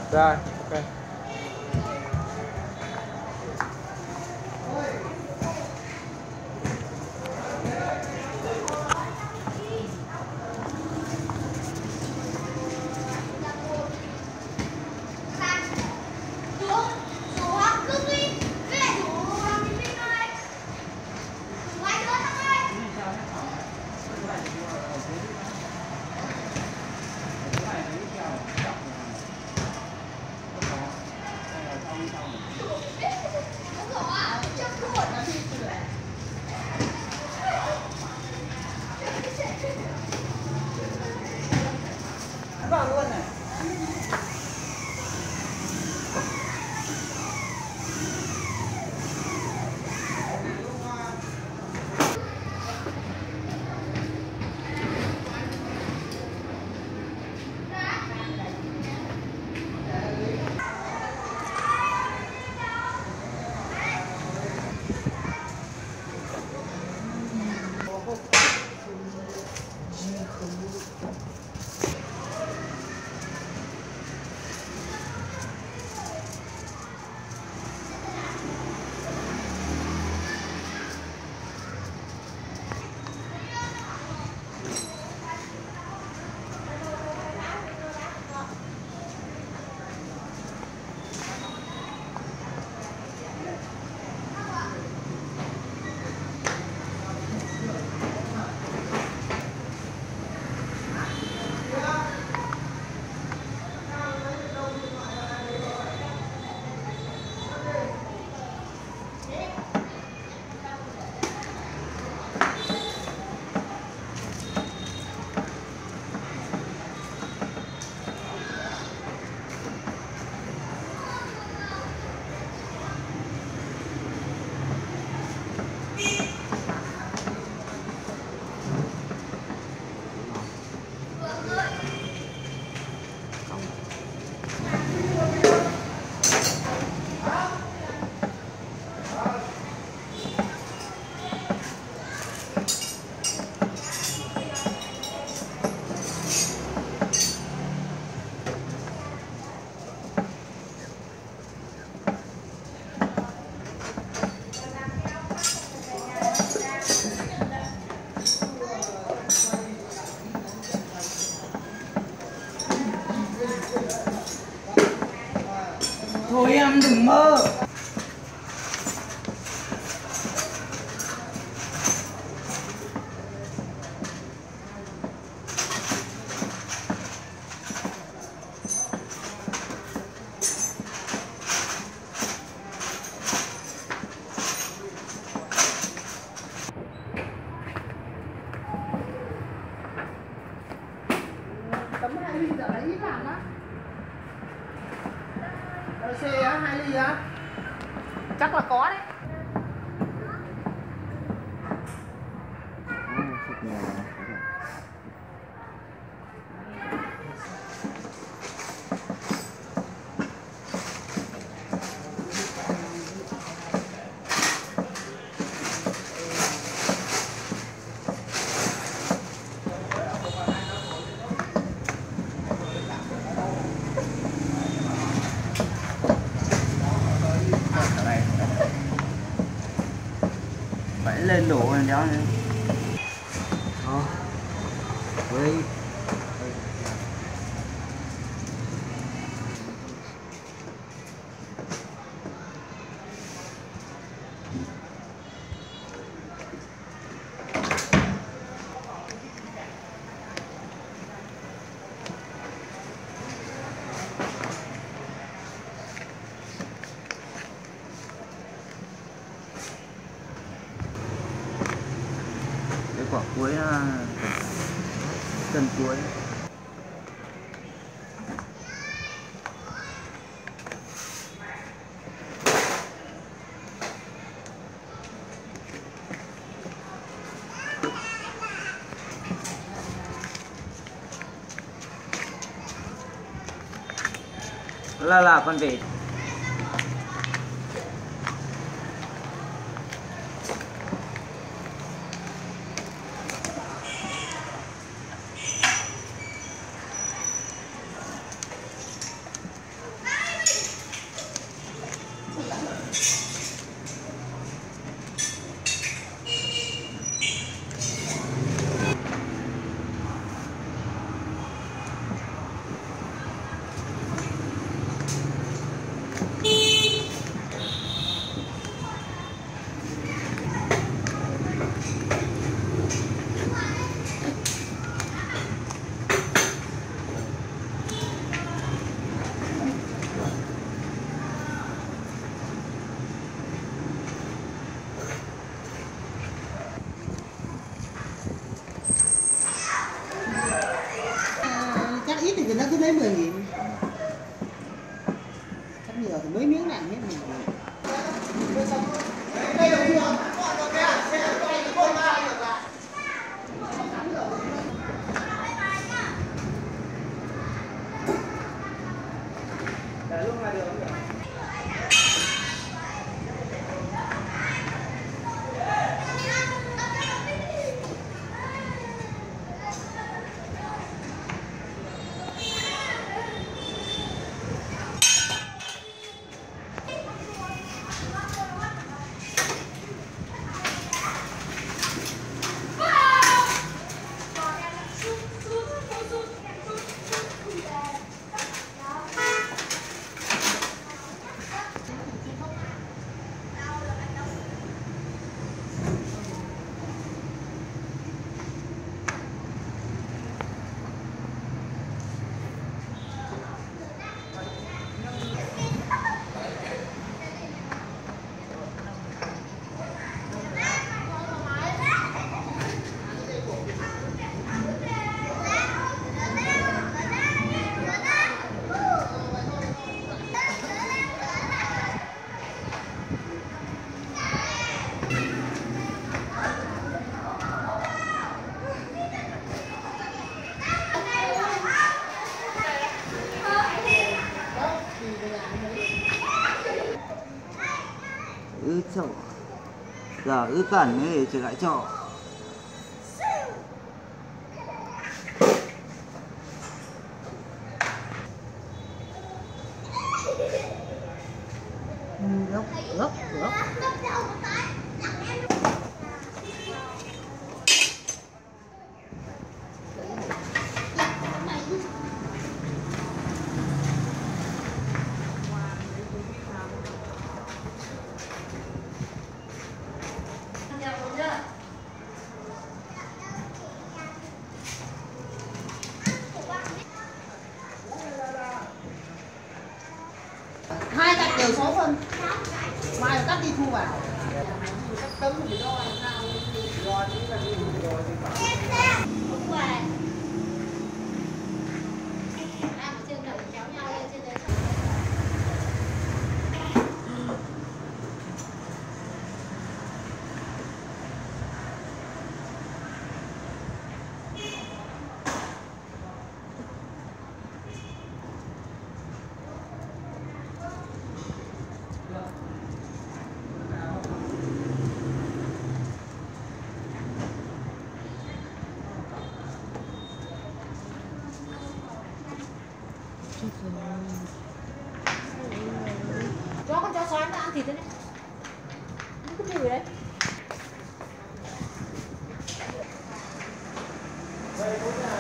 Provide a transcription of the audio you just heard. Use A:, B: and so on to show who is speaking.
A: Rồi, ok.
B: Vào luôn này. Thôi em đừng mơ. Tấm 2 ly giờ lấy ít làm á. Xe á, 2 ly á?
C: Chắc là có đấy.
B: Phải lên đủ rồi đéo nữa. Với cái quả cuối chân cuối. Là con vịt.
A: thấy 10.000. Chắc nhiều thì mấy miếng này miếng này. Đây là nhiều.
B: Để lúc này được. Chậu giờ cẩn thì trở lại chậu
A: Gốc. Hai cạnh đều 6 phân. Mai cắt đi thu vào. Cắt tấm thì do làm sao? Do chính là đi rồi thì phải.
D: Không về. Làm ở trên đầu kéo nhau lên trên đấy.
C: Cho con chó xoắn nó ăn thịt đấy. Nó cứ mùi đấy.
A: Đây,